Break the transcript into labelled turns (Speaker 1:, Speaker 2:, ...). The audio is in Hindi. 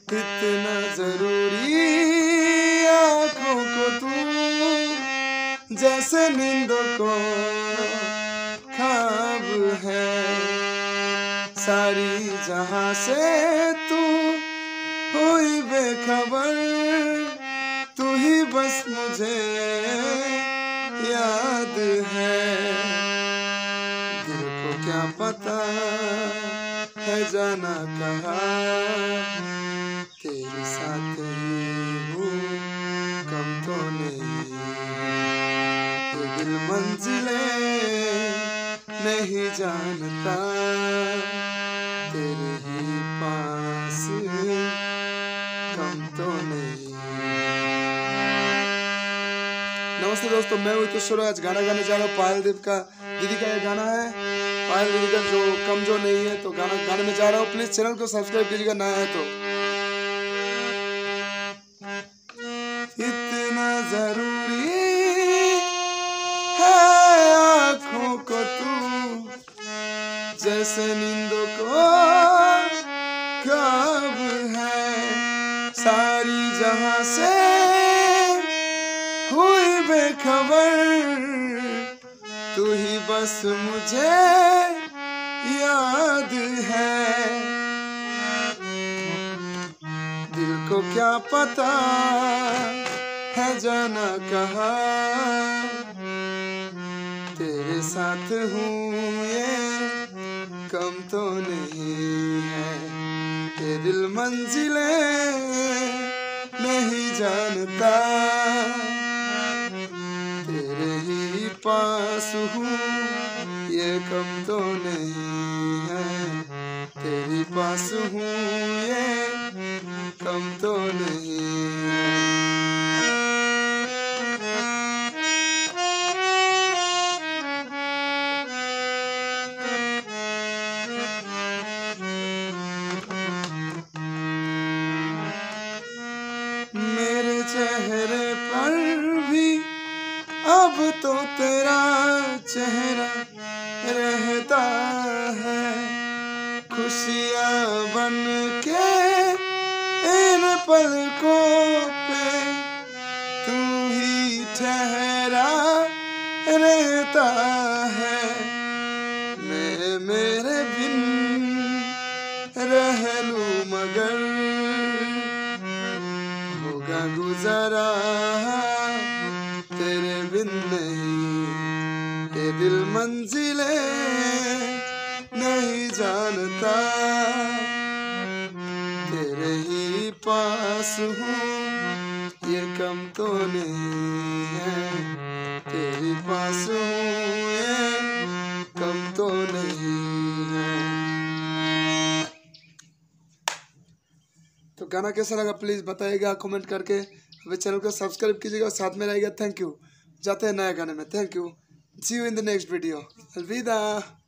Speaker 1: इतना जरूरी आँखों को तू, जैसे नींदों को ख्वाब है। सारी जहां से तू हुई बेखबर, तू ही बस मुझे याद है। दिल को क्या पता है जाना कहाँ, तेरे साथ ही हूँ कम तो नहीं। ये दिल मंजिलें नहीं जानता, तेरे ही पास कम तो नहीं। नमस्ते दोस्तों, मैं हूँ तुषार। आज गाना गाने जा रहा हूँ पायल दीदी का ये गाना है। पायल दीदी का जो कम जो नहीं है, तो गाना गाने में जा रहा हूँ। प्लीज चैनल को सब्सक्राइब कीजिएगा नया है तो। इतना जरूरी है आँखों को तू, जैसे नींदों को ख्वाब है। सारी जहां से हुई बेखबर, तू ही बस मुझे याद है। दिल को क्या पता है जाना कहाँ, तेरे साथ हूँ ये कम तो नहीं है। ये दिल मंजिलें नहीं जानता, तेरे ही पास हूँ ये कम तो नहीं है। तेरे पास हूँ ये कम तो नहीं है। मेरे चेहरे पर भी अब तो तेरा चेहरा रहता है। खुशियाँ बन के इन पलकों पे तू ही ठहरा रहता है। मैं मेरे बिन रह लूं मगर होगा गुजारा तेरे बिन नहीं। ये दिल मंजिलें नहीं जानता, तेरे ही पास हूँ ये कम तो नहीं है। तेरे पास हूँ ये कम तो नहीं है। तो गाना कैसा लगा प्लीज बताइएगा कमेंट करके। अभी चैनल को सब्सक्राइब कीजिएगा और साथ में रहेगा। Thank you. जाते हैं नए गाने में। Thank you. See you in the next video. अलविदा।